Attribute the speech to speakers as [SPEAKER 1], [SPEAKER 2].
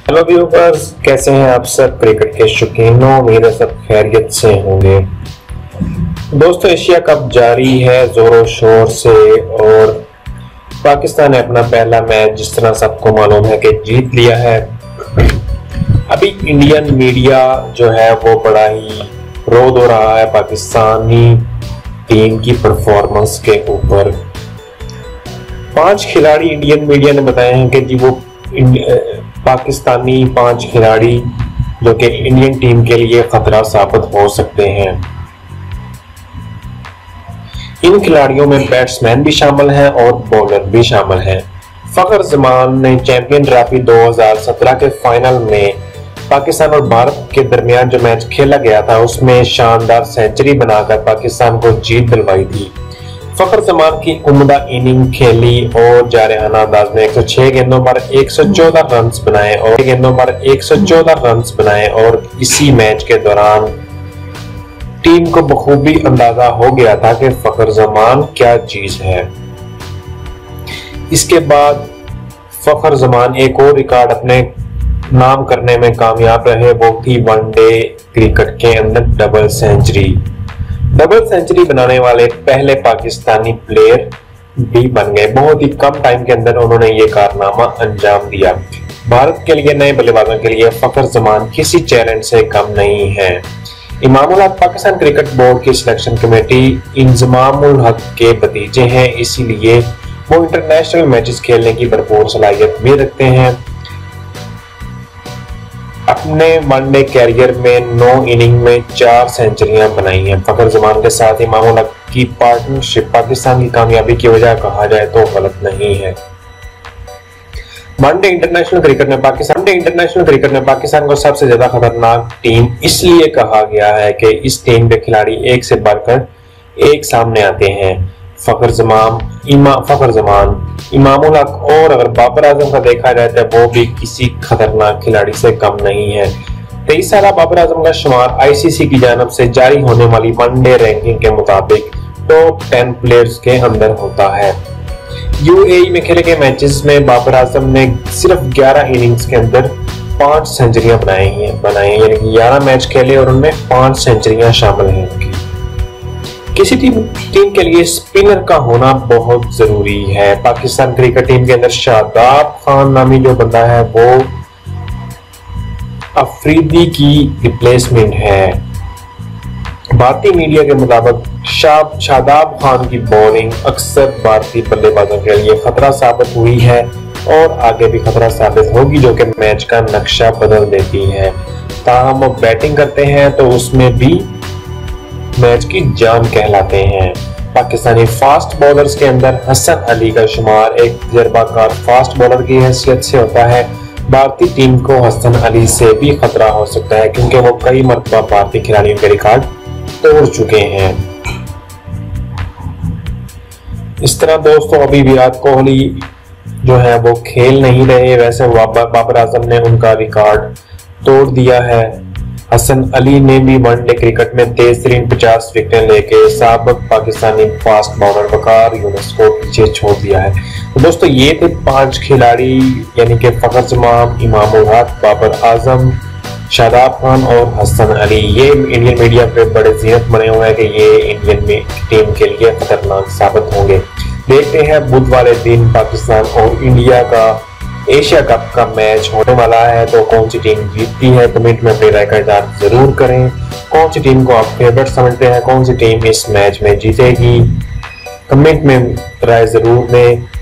[SPEAKER 1] Hello viewers, कैसे हैं आप सब क्रिकेट के शौकीन? उम्मीद है सब खैरियत से होंगे। दोस्तों, एशिया कप जारी है जोरों शोर से और पाकिस्तान ने अपना पहला मैच जिस तरह सबको मालूम है कि जीत लिया है। अभी इंडियन मीडिया जो है वो बड़ा ही रोद हो रहा है पाकिस्तानी टीम की परफॉर्मेंस के ऊपर। 5 खिलाड़ी इंडियन मीडिया ने बताए हैं कि जी वो पाकिस्तानी 5 खिलाड़ी जो कि इंडियन टीम के लिए खतरा साबित हो सकते हैं। इन खिलाड़ियों में बैट्समैन भी शामिल हैं और बॉलर भी शामिल हैं। फखर जमान ने चैंपियन ट्रॉफी 2017 के फाइनल में पाकिस्तान और भारत के दरमियान जो मैच खेला गया था उसमें शानदार सेंचुरी बनाकर पाकिस्तान को जीत दिलवाई थी। फखर जमान की उम्दा इनिंग खेली और जारहाना अंदाज में 106 गेंदों पर 114 रन्स बनाए और इसी मैच के दौरान टीम को बखूबी अंदाजा हो गया था कि फखर जमान क्या चीज है। इसके बाद फखर जमान एक और रिकॉर्ड अपने नाम करने में कामयाब रहे, वो थी वनडे क्रिकेट के अंदर डबल सेंचुरी बनाने वाले पहले पाकिस्तानी प्लेयर भी बन गए। बहुत ही कम टाइम के अंदर उन्होंने ये कारनामा अंजाम दिया। भारत के लिए नए बल्लेबाजों के लिए फखर जमान किसी चैलेंज से कम नहीं है। इमामुल हक पाकिस्तान क्रिकेट बोर्ड की सिलेक्शन कमेटी इंजमामुल हक के भतीजे हैं, इसीलिए वो इंटरनेशनल मैचेस खेलने की भरपूर सलाहियत भी रखते हैं। अपने वनडे कैरियर में 9 इनिंग में 4 सेंचुरियां बनाई हैं। फखर जमान के साथ इमामुल हक की पार्टनरशिप पाकिस्तान की कामयाबी की वजह कहा जाए तो गलत नहीं है। वनडे इंटरनेशनल क्रिकेट में पाकिस्तान को सबसे ज्यादा खतरनाक टीम इसलिए कहा गया है कि इस टीम के खिलाड़ी एक से बढ़कर एक सामने आते हैं। फखर जमान, इमामुल हक और अगर बाबर आजम का देखा जाए तो वो भी किसी खतरनाक खिलाड़ी से कम नहीं है। 23 साल बाबर आजम का शुमार आईसीसी की जानब से जारी होने वाली वनडे रैंकिंग के मुताबिक टॉप 10 प्लेयर्स के अंदर होता है। यूएई में खेले गए मैचेस में बाबर आजम ने सिर्फ 11 इनिंग्स के अंदर 5 सेंचुरियां बनाई हैं, यानी कि 11 मैच खेले और उनमें 5 सेंचुरियां शामिल हैं उनकी। किसी टीम के लिए स्पिनर का होना बहुत जरूरी है। पाकिस्तान क्रिकेट टीम के अंदर शादाब खान नामी जो बंदा है वो अफरीदी की रिप्लेसमेंट है। भारतीय मीडिया के मुताबिक शादाब खान की बॉलिंग अक्सर भारतीय बल्लेबाजों के लिए खतरा साबित हुई है और आगे भी खतरा साबित होगी, जो कि मैच का नक्शा बदल देती है। ताहम वो बैटिंग करते हैं तो उसमें भी मैच की जान कहलाते हैं। पाकिस्तानी फास्ट बॉलर्स के अंदर हसन अली का शुमार एक तजर्बाकार फास्ट बॉलर की हैसियत से होता है। भारतीय टीम को हसन अली से भी खतरा हो सकता है क्योंकि वो कई मरतबा भारतीय खिलाड़ियों के रिकॉर्ड तोड़ चुके हैं। इस तरह दोस्तों अभी विराट कोहली जो है वो खेल नहीं रहे, वैसे बाबर आजम ने उनका रिकॉर्ड तोड़ दिया है। हसन अली ने भी वनडे क्रिकेट में तेज तरीन 50 विकेटें लेके साबिक पाकिस्तानी फास्ट बॉलर वकार यूनुस को पीछे छोड़ दिया है। तो दोस्तों ये थे 5 खिलाड़ी, यानी कि फखर जमान, इमामुल हक, बाबर आजम, शादाब खान और हसन अली। ये इंडियन मीडिया पे बड़े जीनत बने हुए हैं कि ये इंडियन टीम के लिए खतरनाक साबित होंगे। देखते हैं बुध वाले दिन पाकिस्तान और इंडिया का एशिया कप का मैच होने वाला है तो कौन सी टीम जीतती है। कमेंट में अपनी राय का इज़हार जरूर करें। कौन सी टीम को आप फेवरेट समझते हैं, कौन सी टीम इस मैच में जीतेगी, कमेंट में राय जरूर दें।